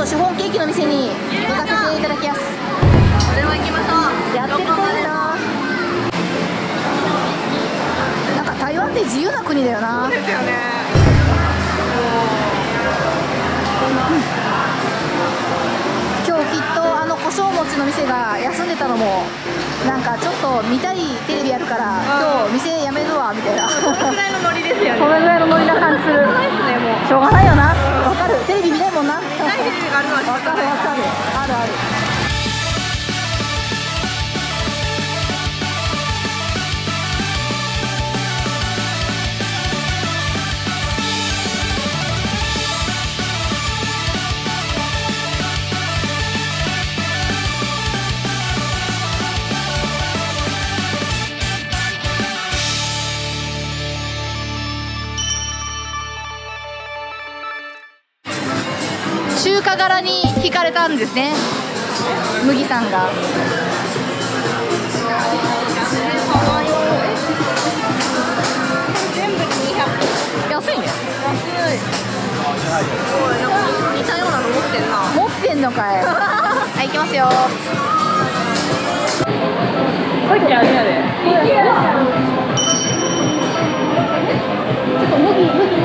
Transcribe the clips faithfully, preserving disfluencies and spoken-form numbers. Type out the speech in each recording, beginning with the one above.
とシフォンケーキの店に行かせていただきます。これは行きましょう。やってる子いいな。なんか台湾って自由な国だよな。そうですよね。今日きっとあの胡椒餅の店が休んでたのもなんかちょっと見たいテレビやるから今日店やめるわみたいな、そのぐらいのノリですよね。そのぐらいのノリな感じする。しょうがないよな。わかる。テレビ見ないもんな。見ないテレビがあるのはわかるわかる。あるある。中華柄に惹かれたんですね、麦さんが。全部でにひゃく。安いね。安い。似たようなの持ってんな。持ってんのかい。はい、行きますよ。さっきあれやで。ちょっと麦麦麦。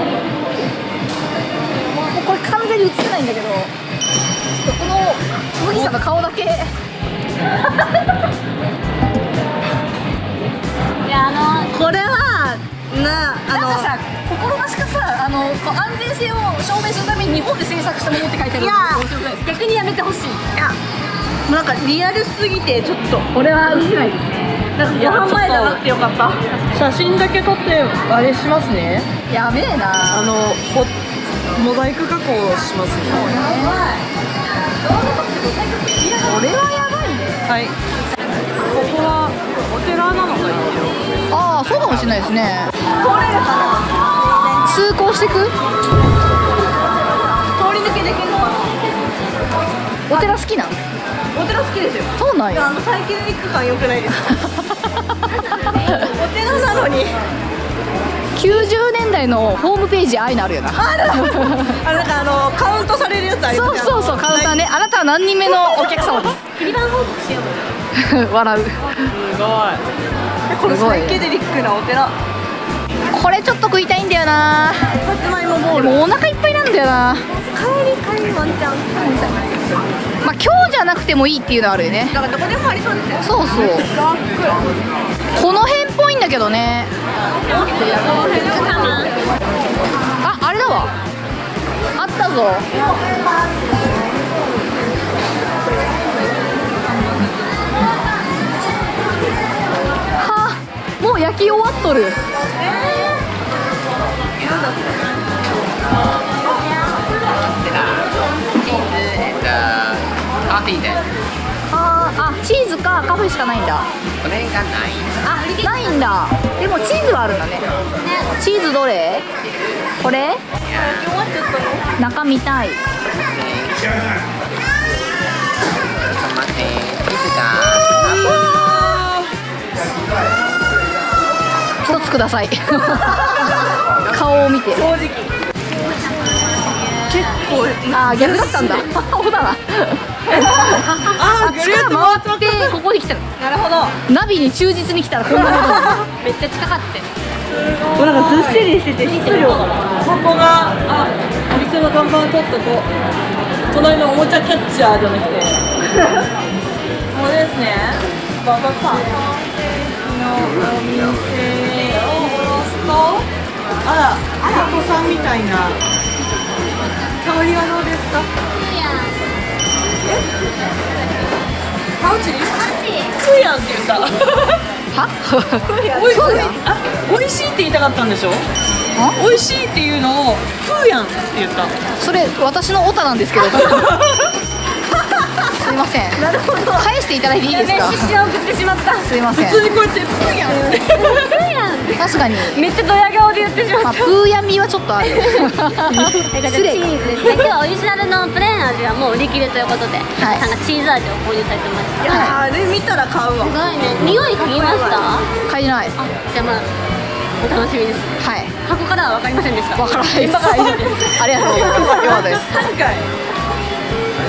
これ完全に映ってないんだけど、ちょっとこの麦さんの顔だけいや、あのこれはな、あのなんかさ、心なしかさ、あの安全性を証明するために日本で制作したものって書いてある。いや、逆にやめてほしい。いや、なんかリアルすぎてちょっとこれは映せないですね。なんかご飯前じゃなくてよかった。写真だけ撮ってあれしますね。やべえな。あのほモザイク加工しますね。これはやばいね。はい。ここはお寺なのか一応。ああ、そうかもしれないですね。通れるかな。通行していく。通り抜けできるのかな。お寺好きなの？お寺好きですよ。そうなんや。あのサイケデリック感良くないですか？お寺なのに。きゅうじゅうねんだいのホームページああいうのあるよな。ある。あのなんかあのカウントされるやつありますね。そうそうそう、カウンターね。あなたは何人目のお客様です。切り板報告しよう。笑う。すごい。これサイケデリックなお寺。これちょっと食いたいんだよな。さつまいもボール。でもお腹いっぱいなんだよな。帰り帰りワンチャン。まあ今日じゃなくてもいいっていうのはあるよね。だからどこでもありそうですよ。そうそう。この辺っぽいんだけどね。あ、あれだわ。あったぞ。はあ、もう焼き終わっとる。えー、なんだっけ。チーズ、えっと、カフェで。ああ、チーズかカフェしかないんだ。これがない。あ、ないんだ。でもチーズはあるんだね。チーズどれ？これ？中見たい。一つください。顔を見て。正直。結構、あ、逆だったんだ。そうだな。あっちから回ってここに来たの。なるほど。ナビに忠実に来たらこんなこと。めっちゃ近かった。なんかずっしりしてて質量が。ここがあお店の看板取ったと隣のおもちゃキャッチャーじゃなくて。これですね。ババパンのお店を下ろすと、あら、あら子さんみたいな。香りはどうですか？え？パウチ？プーヤンって言った。は？おい、おいしいって言いたかったんでしょ？おいしいっていうのをプーヤンって言った。それ私のオタなんですけど。すいません。なるほど。返していただいていいですか？獅子を送ってしまった。すいません。普通にこうやってプーヤン。プーヤン。確かに。めっちゃドヤ顔で言ってしまった。プーヤミはちょっとある。失礼。チーズですね。今日はオリジナルのプレーン味はもう売り切れということで、なんかチーズ味を購入されてました。あれ見たら買うわ。すごいね。匂い嗅ぎました？嗅いでない。じゃあまあお楽しみです。はい。箱からは分かりませんでした。分からないです。ありがとうございます。よかったです。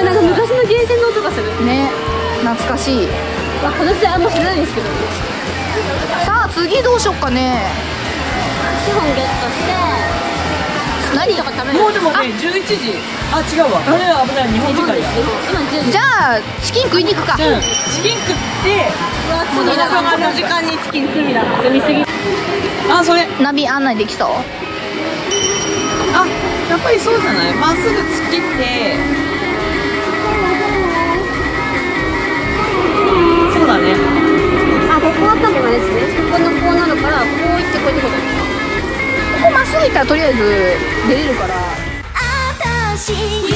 なんか昔のゲーセンの音がするね。懐かしい。まあ私あんま知らないんですけど。さあ次どうしよっかね。資本ゲットして何とか食べる。 もうでもねじゅういちじ。あ違うわ、あれは危ない、日本時間や。 今じゅうじ。じゃあチキン食いに行くか。チキン食ってこの時間にチキン罪だ。罪すぎ。 あ、それナビ案内できそう。 あ、やっぱりそうじゃない。まっすぐ突っ切ってそうだね。 あ、ここは多分あれですね。ここのこうなるから、こう行ってこう行ってこう。ここまっすぐ行ったらとりあえず出れるから。